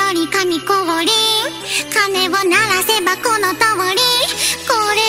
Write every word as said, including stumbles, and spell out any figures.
り紙こおり鐘を鳴らせばこの通りこれ